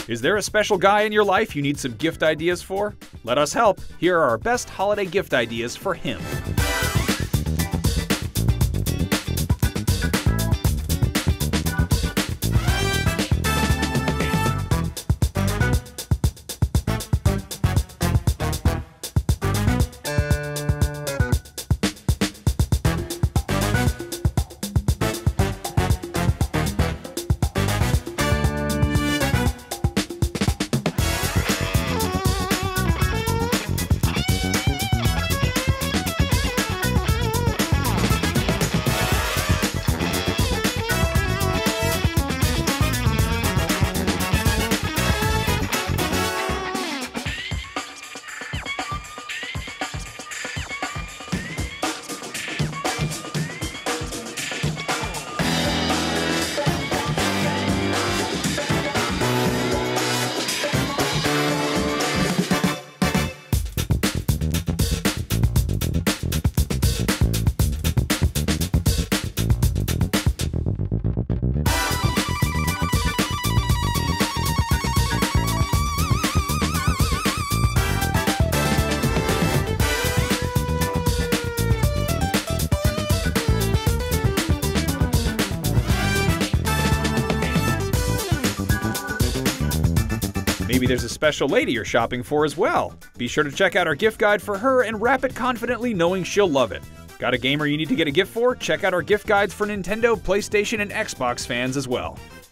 Is there a special guy in your life you need some gift ideas for? Let us help. Here are our best holiday gift ideas for him. Maybe there's a special lady you're shopping for as well. Be sure to check out our gift guide for her and wrap it confidently knowing she'll love it. Got a gamer you need to get a gift for? Check out our gift guides for Nintendo, PlayStation, and Xbox fans as well.